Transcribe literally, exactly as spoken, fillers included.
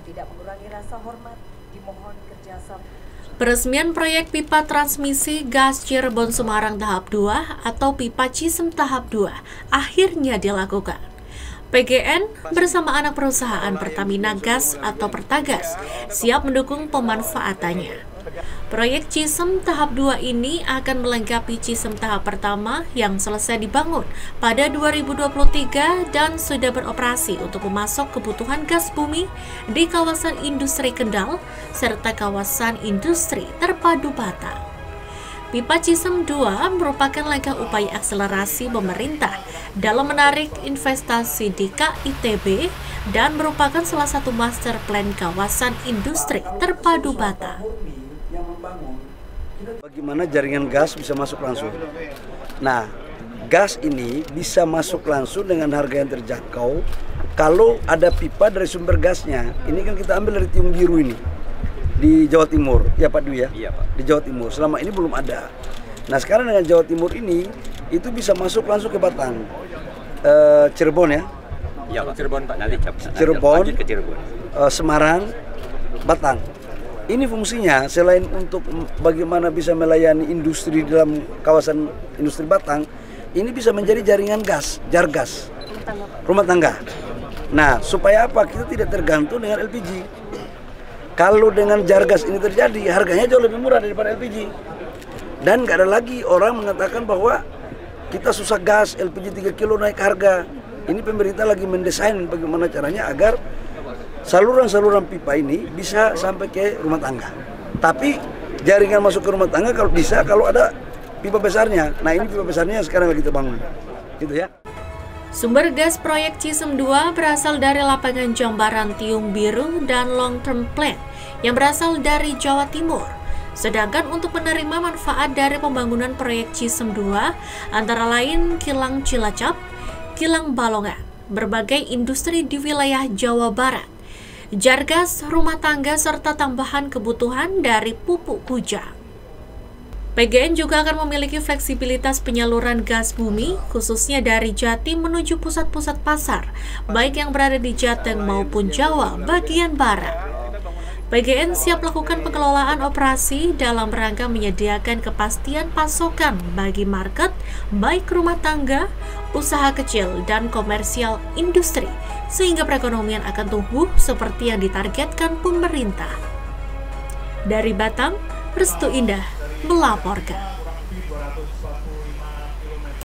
tidak mengurangi rasa hormat, dimohon kerjasama. Peresmian proyek pipa transmisi gas Cirebon Semarang tahap dua atau pipa Cisem tahap dua akhirnya dilakukan. P G N bersama anak perusahaan Pertamina Gas atau Pertagas siap mendukung pemanfaatannya. Proyek Cisem tahap dua ini akan melengkapi Cisem tahap pertama yang selesai dibangun pada dua ribu dua puluh tiga dan sudah beroperasi untuk memasok kebutuhan gas bumi di kawasan industri Kendal serta kawasan industri Terpadu Batang. Pipa Cisem dua merupakan langkah upaya akselerasi pemerintah dalam menarik investasi di K I T B dan merupakan salah satu master plan kawasan industri Terpadu Batang. Bagaimana jaringan gas bisa masuk langsung? Nah, gas ini bisa masuk langsung dengan harga yang terjangkau kalau ada pipa dari sumber gasnya. Ini kan kita ambil dari Tiung Biru ini di Jawa Timur, ya Pak Dwi ya? Iya Pak. Di Jawa Timur, selama ini belum ada. Nah sekarang dengan Jawa Timur ini, itu bisa masuk langsung ke Batang, e, Cirebon ya? Iya Pak, Cirebon Pak, nanti Cirebon, ke Cirebon. E, Semarang, Batang. Ini fungsinya selain untuk bagaimana bisa melayani industri dalam kawasan industri Batang, ini bisa menjadi jaringan gas, jargas, rumah tangga. Nah supaya apa? Kita tidak tergantung dengan L P G. Kalau dengan jargas ini terjadi, harganya jauh lebih murah daripada L P G. Dan nggak ada lagi orang mengatakan bahwa kita susah gas, L P G tiga kilo naik harga. Ini pemerintah lagi mendesain bagaimana caranya agar saluran-saluran pipa ini bisa sampai ke rumah tangga. Tapi jaringan masuk ke rumah tangga kalau bisa kalau ada pipa besarnya. Nah ini pipa besarnya sekarang lagi kita bangun. Gitu ya. Sumber gas proyek Cisem dua berasal dari lapangan Jambaran Tiung Biru dan Long Term Plan yang berasal dari Jawa Timur. Sedangkan untuk menerima manfaat dari pembangunan proyek Cisem dua antara lain kilang Cilacap, kilang Balongan, berbagai industri di wilayah Jawa Barat, jargas rumah tangga serta tambahan kebutuhan dari pupuk bujang. P G N juga akan memiliki fleksibilitas penyaluran gas bumi, khususnya dari Jatim menuju pusat-pusat pasar, baik yang berada di Jateng maupun Jawa bagian Barat. P G N siap melakukan pengelolaan operasi dalam rangka menyediakan kepastian pasokan bagi market, baik rumah tangga, usaha kecil, dan komersial industri, sehingga perekonomian akan tumbuh seperti yang ditargetkan pemerintah. Dari Batang, Restu Indah melaporkan.